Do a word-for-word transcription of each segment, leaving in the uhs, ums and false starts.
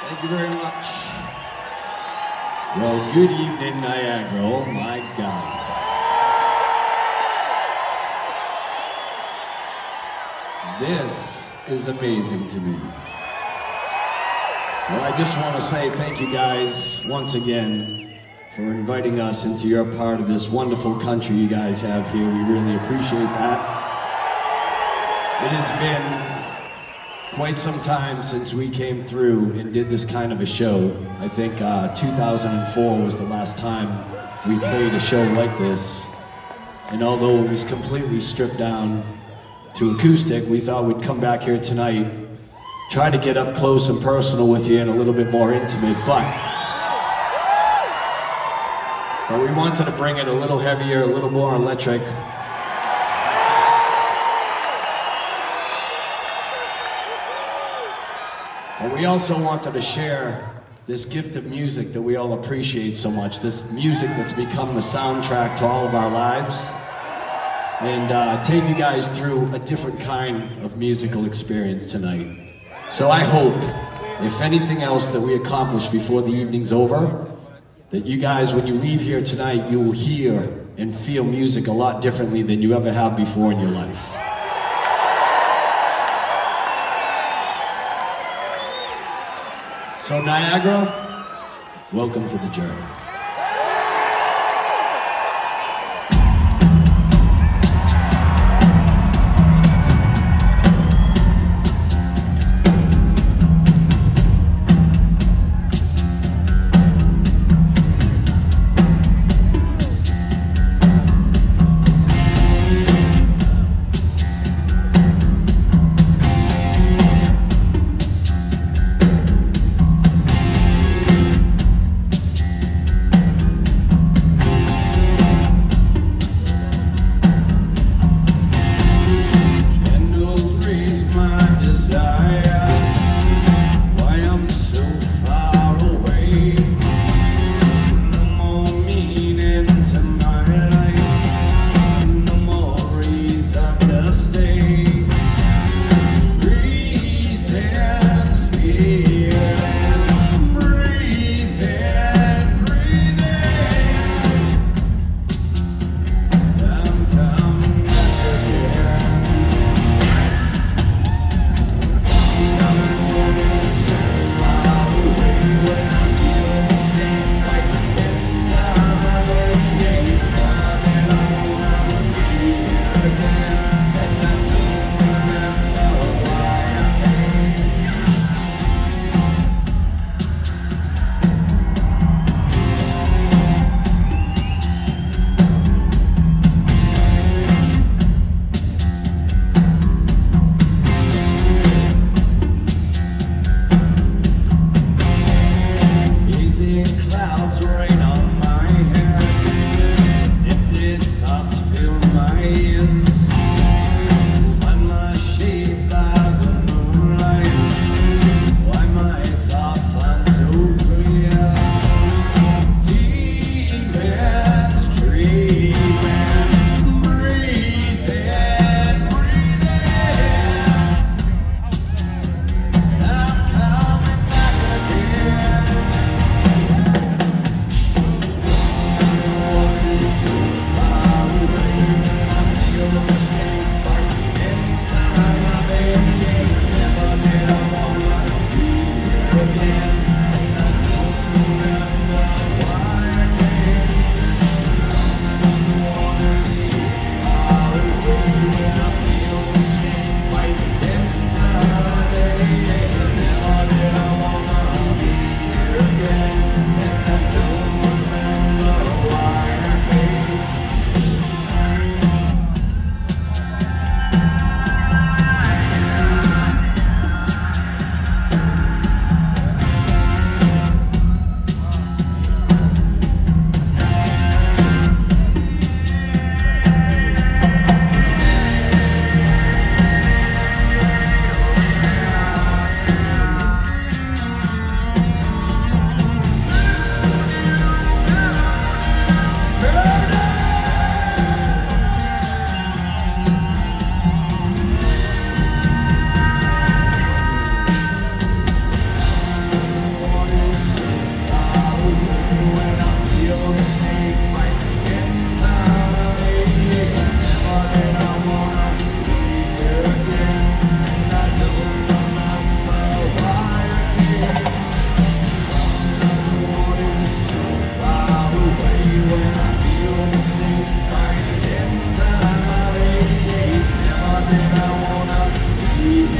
Thank you very much. Well, good evening, Niagara. Oh my God. This is amazing to me. Well, I just want to say thank you guys once again for inviting us into your part of this wonderful country you guys have here. We really appreciate that. It has been quite some time since we came through and did this kind of a show. I think uh, two thousand four was the last time we played a show like this. And although it was completely stripped down to acoustic, we thought we'd come back here tonight, try to get up close and personal with you and a little bit more intimate, but, but we wanted to bring it a little heavier, a little more electric. But we also wanted to share this gift of music that we all appreciate so much, this music that's become the soundtrack to all of our lives, and uh, take you guys through a different kind of musical experience tonight. So I hope, if anything else that we accomplish before the evening's over, that you guys, when you leave here tonight, you will hear and feel music a lot differently than you ever have before in your life. So Niagara, welcome to the journey.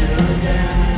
here again.